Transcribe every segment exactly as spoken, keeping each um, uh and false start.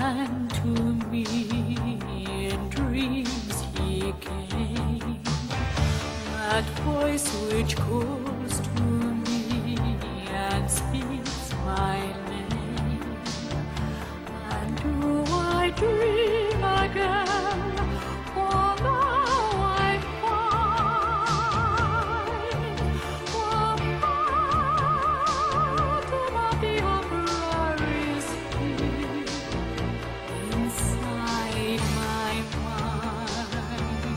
and to me in dreams he came. That voice which calls to me and speaks my name. And do I dream again? For now I find the phantom of the opera is here inside my mind.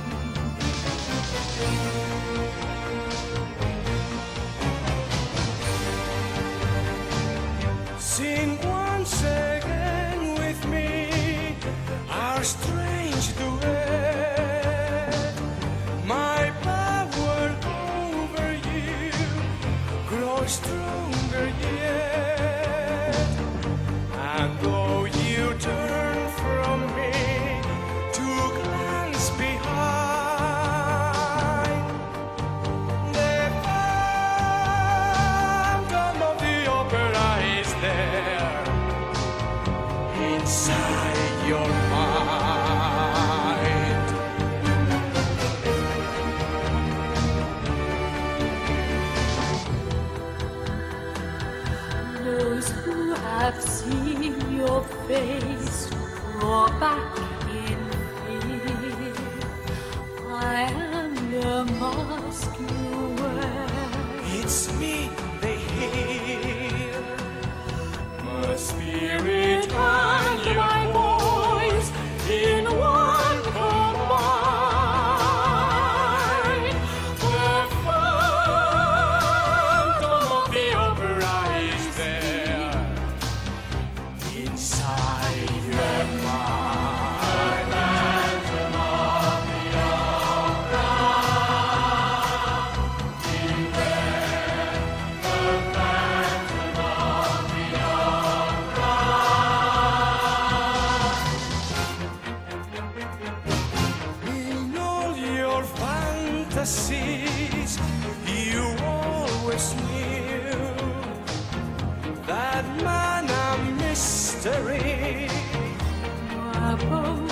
Sing once again with me our strange duet. My power over you grows stronger yet. And though you turn from me to glance behind, the phantom of the opera is there inside your mind. Those who have seen your face draw back in fear. I am the mask you wear. It's me they hear, my spirit and My voice in one combined. The phantom of the opera is there inside your mind. The phantom of the opera in there. The phantom of the opera. In all your fantasies, you always knew that man a mystery. Above